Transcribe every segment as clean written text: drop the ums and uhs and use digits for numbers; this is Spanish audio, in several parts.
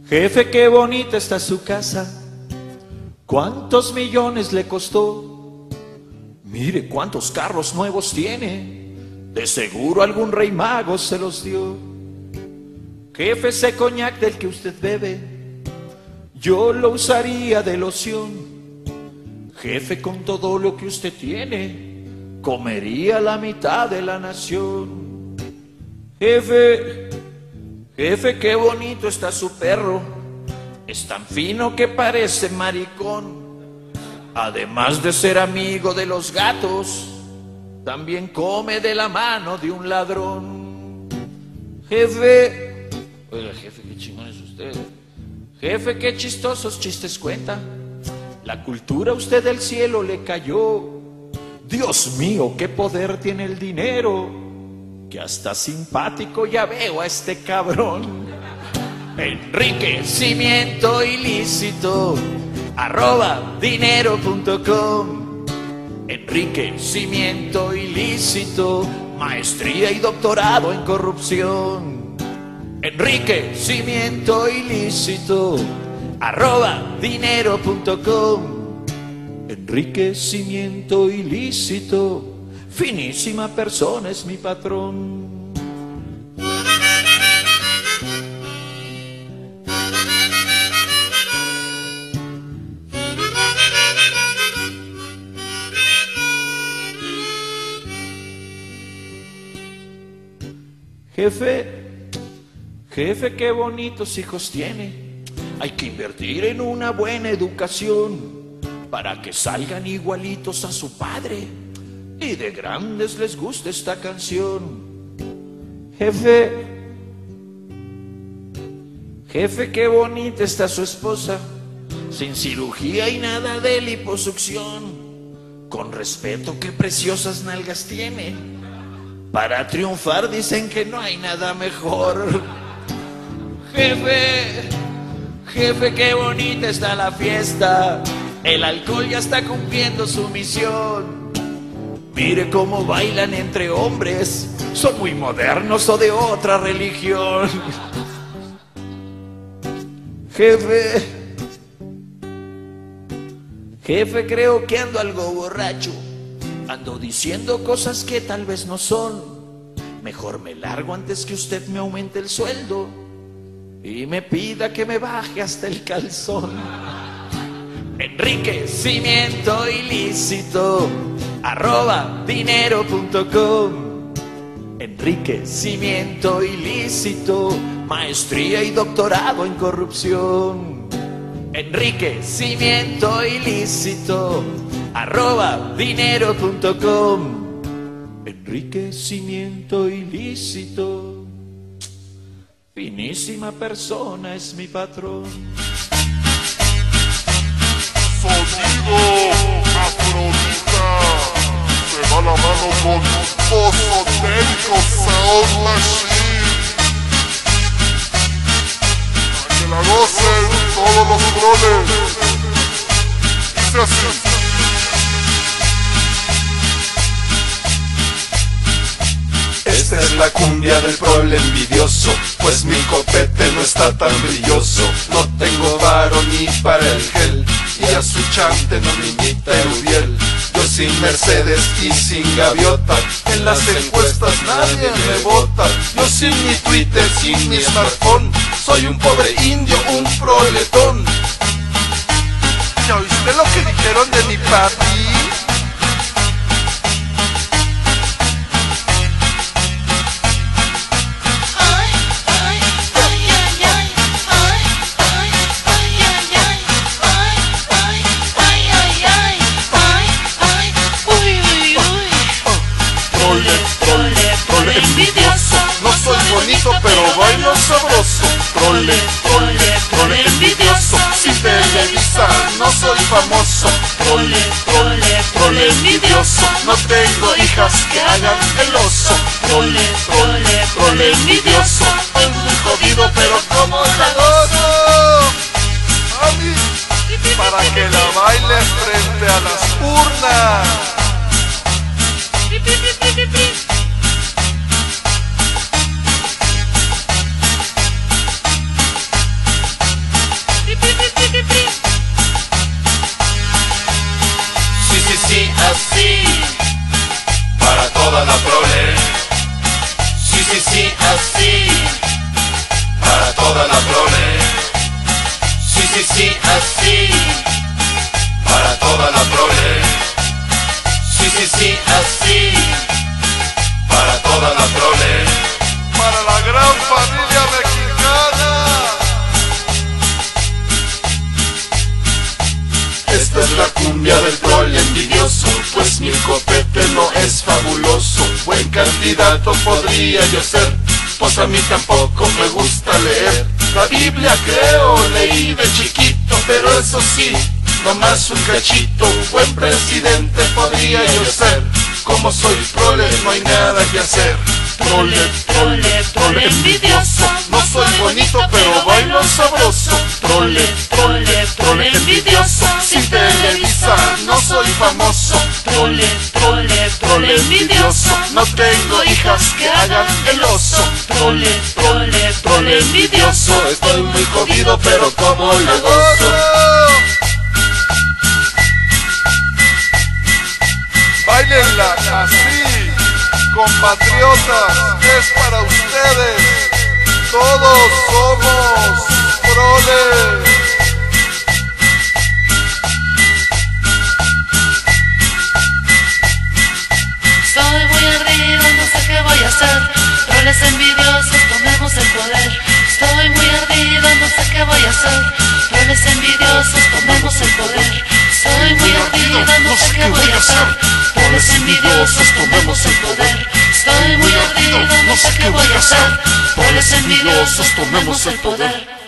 Jefe, qué bonita está su casa. ¿Cuántos millones le costó? Mire cuántos carros nuevos tiene. De seguro algún rey mago se los dio. Jefe, ese coñac del que usted bebe, yo lo usaría de loción. Jefe, con todo lo que usted tiene, comería la mitad de la nación. Jefe, jefe, qué bonito está su perro. Es tan fino que parece maricón. Además de ser amigo de los gatos, también come de la mano de un ladrón. Jefe, oiga jefe, qué chingón es usted. Jefe, qué chistosos chistes cuenta. La cultura a usted del cielo le cayó. Dios mío, qué poder tiene el dinero, que hasta simpático ya veo a este cabrón. Enriquecimiento ilícito @dinero.com. Enriquecimiento ilícito, maestría y doctorado en corrupción. Enriquecimiento ilícito @dinero.com. Enriquecimiento ilícito, finísima persona es mi patrón. Jefe, jefe, qué bonitos hijos tiene. Hay que invertir en una buena educación para que salgan igualitos a su padre y de grandes les guste esta canción. Jefe, jefe, qué bonita está su esposa, sin cirugía y nada de liposucción. Con respeto, qué preciosas nalgas tiene. Para triunfar dicen que no hay nada mejor. Jefe, jefe, qué bonita está la fiesta. El alcohol ya está cumpliendo su misión. Mire cómo bailan entre hombres. Son muy modernos o de otra religión. Jefe, jefe, creo que ando algo borracho. Ando diciendo cosas que tal vez no son. Mejor me largo antes que usted me aumente el sueldo y me pida que me baje hasta el calzón. Enriquecimiento ilícito @dinero.com. Enriquecimiento ilícito, maestría y doctorado en corrupción. Enriquecimiento ilícito @dinero.com. Enriquecimiento ilícito, finísima persona es mi patrón. Sonido Afrodita, se va la mano con Osotérico Sound Machine. Para que la gocen todos los troles. Dice así. Esta es la cumbia del prole envidioso, pues mi copete no está tan brilloso. No tengo varo ni para el gel, y a su chante no me imita el Uriel. Yo sin Mercedes y sin gaviota, en las encuestas nadie me vota. Yo sin mi Twitter, sin mi smartphone, soy un pobre indio, un proletón. ¿Ya oíste lo que dijeron de mi papi? Envidioso, no soy bonito pero bailo sabroso. Trole, trole, trole envidioso, sin Televisa no soy famoso. Trole, trole, trole envidioso, no tengo hijas que hagan el oso. Trole, trole, trole envidioso, soy muy jodido pero como la gozo. Mami, para que la bailes frente a las urnas. así. Para toda la prole. Sí, así. Para toda la prole. Para la gran familia mexicana. Esta es la cumbia del prole envidioso, pues mi copete no es fabuloso. Buen candidato podría yo ser, pues a mí tampoco me gusta leer. La Biblia creo, leí de chiquito, pero eso sí, nomás un cachito. Buen presidente podría yo ser, como soy prole no hay nada que hacer. Prole envidioso, no soy bonito pero bailo sabroso. Prole envidioso, sin Televisa no soy famoso. Prole envidioso, no tengo hijas que hagan el oso. Prole envidioso, estoy muy jodido pero como le gozo. Báilenla así, compatriotas, es para ustedes. Todos somos proles. Estoy muy ardido, no sé qué voy a hacer. Proles envidiosos, tomemos el poder. Estoy muy ardido, no sé qué voy a hacer. Proles envidiosos, tomemos el poder. Estoy muy ardido, no sé qué voy a hacer. Proles envidiosos, tomemos el poder. Estoy muy ardido, no sé qué voy a hacer. Proles envidiosos, tomemos el poder.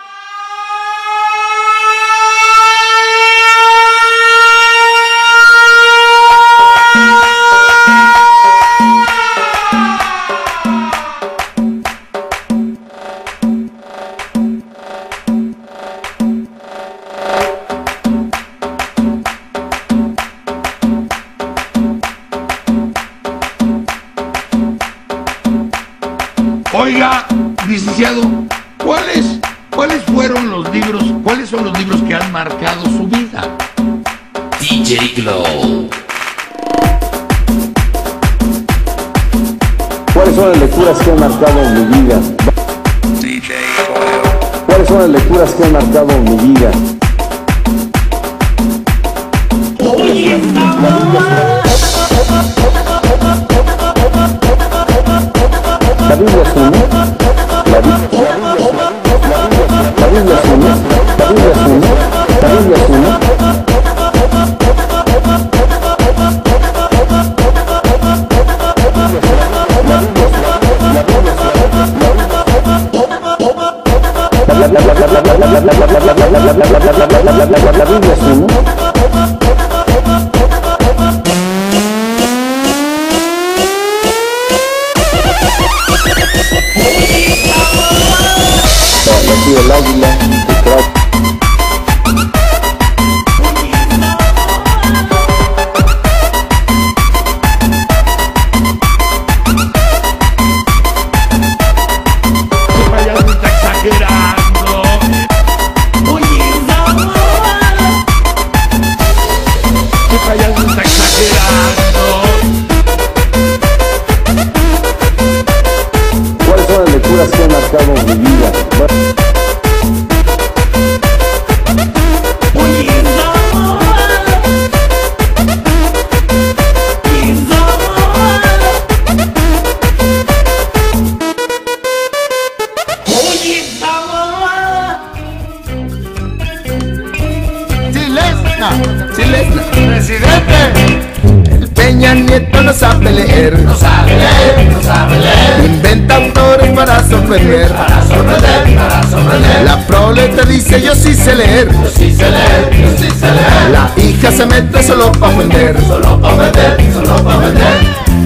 Oiga, licenciado, ¿cuáles fueron los libros, cuáles son los libros que han marcado su vida? DJ Glow. ¿Cuáles son las lecturas que han marcado mi vida? ¿Cuáles son las lecturas que han marcado mi vida? La Biblia es uno. La Biblia es uno. La Biblia es uno. La Biblia es uno. La Biblia es uno. El águila, el crack. Ya se está exagerando. Oye, no. Ya se está exagerando. ¿Cuáles son las lecturas que han marcado mi vida? Presidente, el Peña Nieto no sabe leer, no sabe leer, no sabe leer. Inventa autores para sorprender, para sorprender, para sorprender. La prole te dice yo sí sé leer, yo sí sé leer, yo sí sé leer. La hija se mete solo pa' ofender, solo pa' ofender, solo pa' ofender.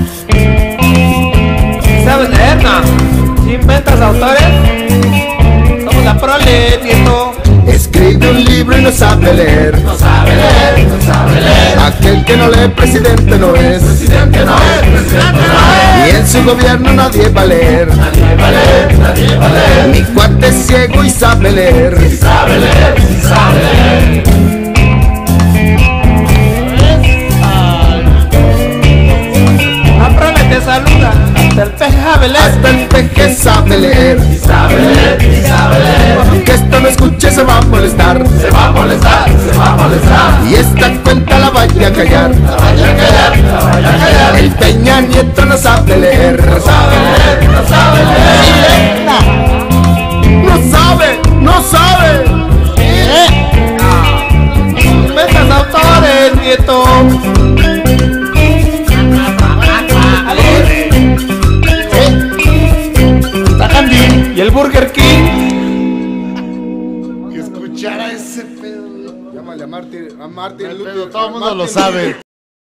¿Sabes leer, no? ¿Sí inventas autores? Somos la prole, Nieto. Escribe un libro y no sabe leer, no sabe leer, no sabe leer. Aquel que no lee presidente no es, presidente no es, presidente no es. Y en su gobierno nadie va a leer, nadie va a leer, nadie va a leer. Mi cuate es ciego y sabe leer, sí sabe leer, sí sabe leer. La prole te saluda, hasta el peje sabe leer. Hasta el peje sabe leer, sí sabe leer, sí sabe leer. Que esto no escuches se va a molestar. Se va a molestar, se va a molestar. Y esta cuenta la vaya a callar. La vaya a callar, la vaya a callar. El Peña Nieto no sabe leer. No sabe leer, no sabe leer. No sabe, no sabe. Inventas autores, Nieto. Y el Burger King. Y escuchar a ese pedo. Llámale a Martín Todo el mundo lo sabe.